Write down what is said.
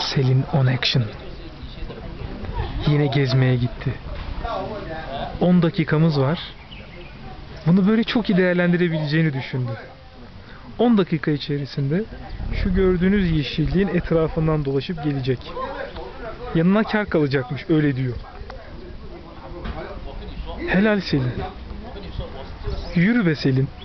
Selin on action. Yine gezmeye gitti. 10 dakikamız var. Bunu böyle çok iyi değerlendirebileceğini düşündü. 10 dakika içerisinde şu gördüğünüz yeşilliğin etrafından dolaşıp gelecek. Yanına kar kalacakmış, öyle diyor. Helal Selin. Yürü be Selin.